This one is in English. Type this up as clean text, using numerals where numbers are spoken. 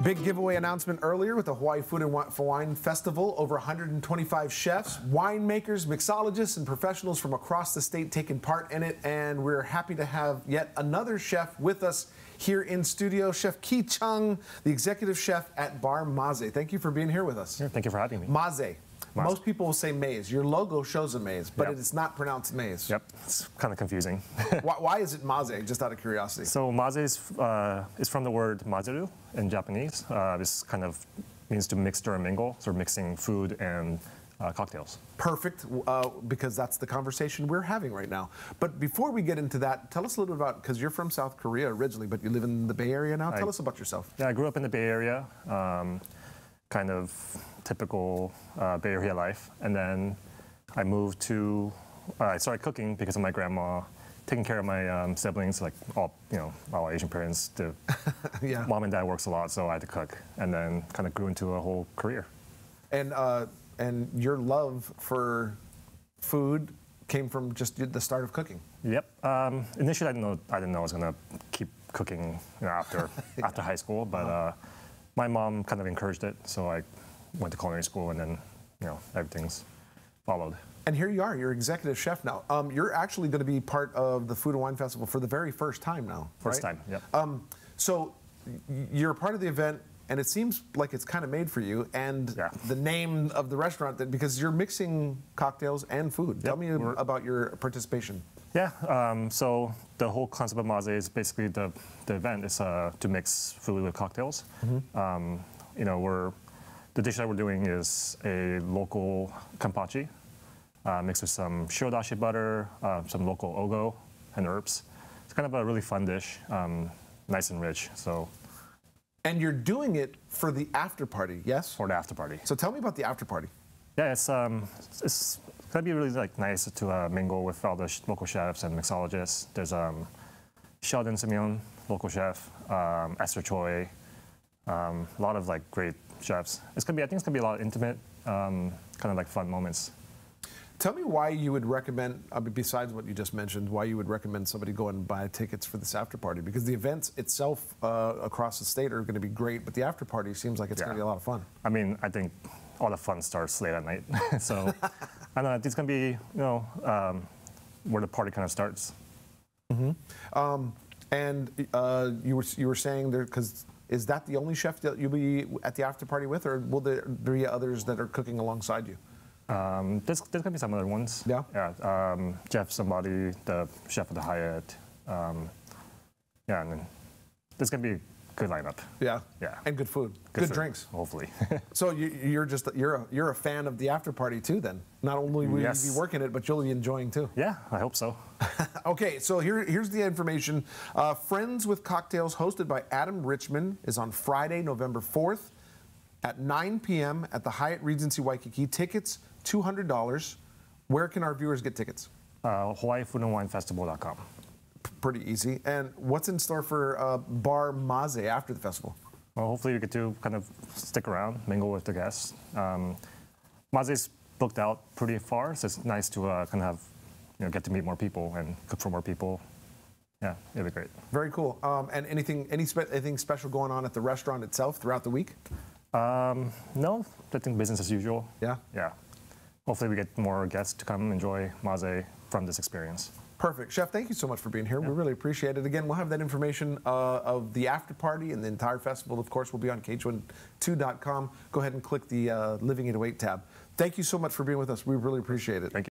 Big giveaway announcement earlier with the Hawaii Food and Wine Festival. Over 125 chefs, winemakers, mixologists, and professionals from across the state taking part in it. And we're happy to have yet another chef with us here in studio, Chef Chung, the executive chef at Bar Maze. Thank you for being here with us. Yeah, thank you for having me. Maze. Most people will say maize. Your logo shows a maze, but it is not pronounced maize. Yep, it's kind of confusing. Why is it Maze, just out of curiosity? So Maze is from the word mazeru in Japanese. This kind of means to mix or mingle, so mixing food and cocktails. Perfect, because that's the conversation we're having right now. But before we get into that, tell us a little bit about, because you're from South Korea originally, but you live in the Bay Area now. Tell us about yourself. Yeah, I grew up in the Bay Area. Kind of typical Bay Area life, and then I moved to. I started cooking because of my grandma, taking care of my siblings, like all Asian parents do. Yeah. Mom and dad works a lot, so I had to cook, and then kind of grew into a whole career. And your love for food came from just the start of cooking. Yep. Initially, I didn't know I was gonna keep cooking after high school, but. My mom kind of encouraged it, so I went to culinary school, and then, everything's followed. And here you are, you're executive chef now. You're actually going to be part of the Food and Wine Festival for the very first time now, First time, yep. So you're a part of the event, and it seems like it's kind of made for you, and the name of the restaurant, because you're mixing cocktails and food. Yep. Tell me about your participation. Yeah, so the whole concept of Maze is basically the event is to mix food with cocktails. Mm-hmm. The dish that we're doing is a local kampachi mixed with some shirodashi butter, some local ogo, and herbs. It's kind of a really fun dish, nice and rich. So. And you're doing it for the after party, yes? For the after party. So tell me about the after party. Yeah, it's gonna be really nice to mingle with all the local chefs and mixologists. There's Sheldon Simeon, local chef, Esther Choi, a lot of great chefs. I think it's gonna be a lot of intimate, kind of fun moments. Tell me why you would recommend, besides what you just mentioned, why you would recommend somebody go and buy tickets for this after party, because the events itself across the state are going to be great, but the after party seems like it's going to be a lot of fun. I mean, I think all the fun starts late at night, so I don't know. It's going to be where the party kind of starts. Mm-hmm. And you were saying there, because is that the only chef that you'll be at the after party with, or will there be others that are cooking alongside you? There's going to be some other ones. Yeah? Yeah. Jeff somebody, the chef of the Hyatt. And then there's going to be a good lineup. Yeah? Yeah. And good food. Good food, drinks. Hopefully. So you're a fan of the after party too then? Not only will you be working it, but you'll be enjoying too. Yeah, I hope so. Okay, so here's the information. Friends with Cocktails, hosted by Adam Richman, is on Friday, November 4th at 9 p.m. at the Hyatt Regency Waikiki. Tickets, $200. Where can our viewers get tickets? HawaiiFoodAndWineFestival.com. Pretty easy. And what's in store for Bar Maze after the festival? Well, hopefully you get to kind of stick around, mingle with the guests. Maze's booked out pretty far, so it's nice to kind of have, get to meet more people and cook for more people. Yeah, it'll be great. Very cool. And anything special going on at the restaurant itself throughout the week? No, I think business as usual. Yeah? Yeah. Hopefully we get more guests to come enjoy Maze from this experience. Perfect. Chef, thank you so much for being here. Yeah. We really appreciate it. Again, we'll have that information of the after party and the entire festival, of course, will be on KHON2.com. Go ahead and click the Living 808 tab. Thank you so much for being with us. We really appreciate it. Thank you.